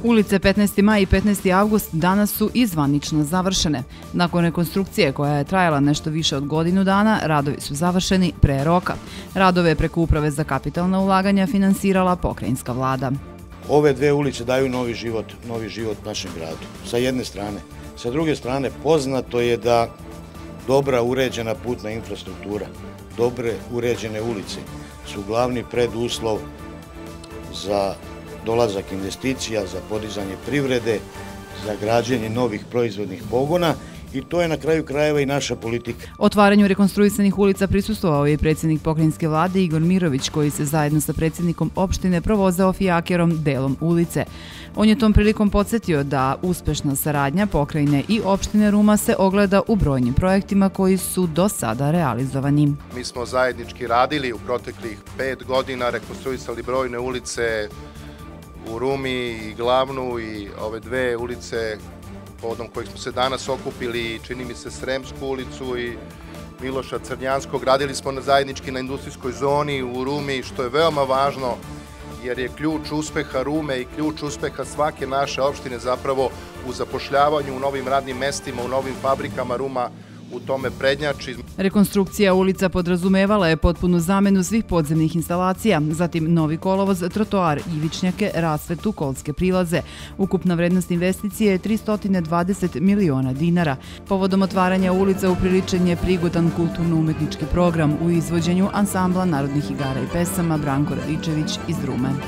Ulice 15. maj i 15. avgust danas su izvanično završene. Nakon rekonstrukcije koja je trajala nešto više od godinu dana, radovi su završeni pre roka. Radove je preko Uprave za kapitalna ulaganja finansirala pokrajinska vlada. Ove dve ulice daju novi život našem gradu, sa jedne strane. Sa druge strane, poznato je da dobra uređena putna infrastruktura, dobre uređene ulice su glavni preduslov za dolazak investicija, za podizanje privrede, za građenje novih proizvodnih pogona i to je na kraju krajeva i naša politika. Otvaranju rekonstruisanih ulica prisustvovao je i predsjednik pokrajinske vlade Igor Mirović, koji se zajedno sa predsjednikom opštine provozao fijakerom delom ulice. On je tom prilikom podsjetio da uspešna saradnja pokrajine i opštine Ruma se ogleda u brojnim projektima koji su do sada realizovani. Mi smo zajednički radili u proteklih 5 godina, rekonstruisali brojne ulice u Rumi i glavnu i ove dve ulice povodom kojih smo se danas okupili, čini mi se Sremsku ulicu i Miloša Crnjanskog. Radili smo zajednički na industrijskoj zoni u Rumi, što je veoma važno jer je ključ uspeha Rume i ključ uspeha svake naše opštine zapravo u zapošljavanju, u novim radnim mestima, u novim fabrikama. Ruma u tome prednjači. Rekonstrukcija ulica podrazumevala je potpunu zamenu svih podzemnih instalacija, zatim novi kolovoz, trotoar, ivičnjake, rasvetu, kolske prilaze. Ukupna vrednost investicije je 320 miliona dinara. Povodom otvaranja ulica upriličen je prigodan kulturno-umetnički program u izvođenju ansambla narodnih igara i pesama Branko Radičević iz Rume.